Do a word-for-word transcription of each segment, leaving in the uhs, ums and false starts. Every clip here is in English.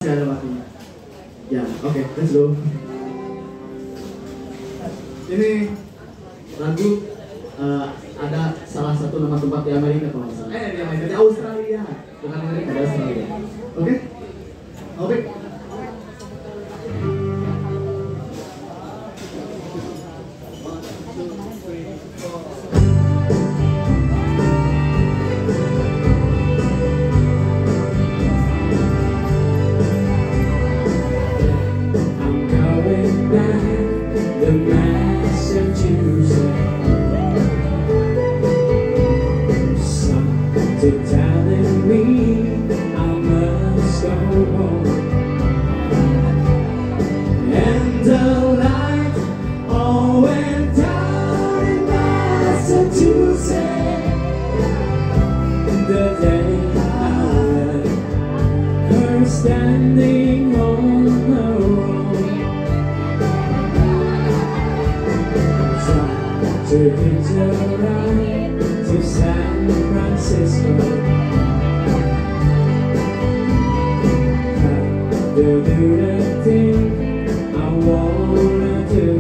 Gak ada waktunya. Ya, oke, okay, let's go. Ini lagu uh, ada salah satu nama tempat di Amerika kalau nggak salah. Eh, di Amerika, di Australia. Bukan Amerika, di Australia. Oke? Okay? Oke. Okay. They're telling me I must go home, and the light all went down in Massachusetts the day I left her standing on her own. Tried to hitch a ride to San Francisco, to do the thing I wanna do,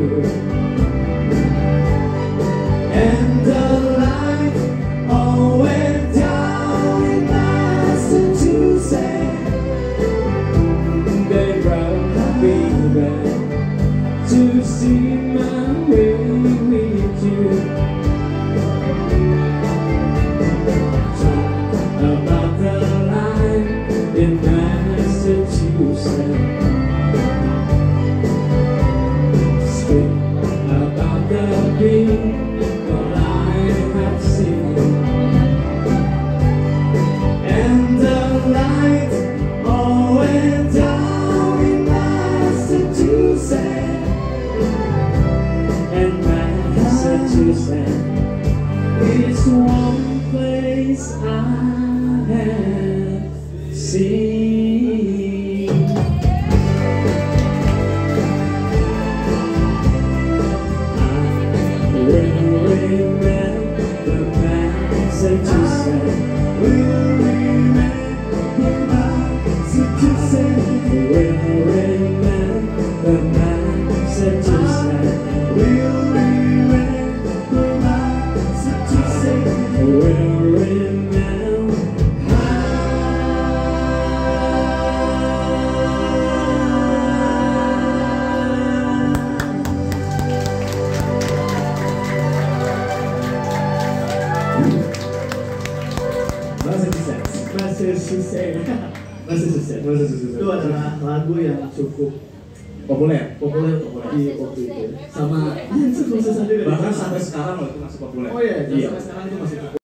and the light all went down in Massachusetts. They brought me back to see my way with you. About the line in Massachusetts, speak about the people I have seen, and the light all went down in Massachusetts, and Massachusetts is one place I have seen. I will remember Massachusetts. Will remember Massachusetts. Will remember Massachusetts. Will remember Massachusetts. Will remember. Massachusetts. Massachusetts. Massachusetts. Massachusetts. Itu adalah lagu yang cukup Populer, populer di waktu itu. Sama susah juga. bahkan sampai sekarang loh itu masih populer. Oh iya, Iya. sampai sekarang itu masih populer.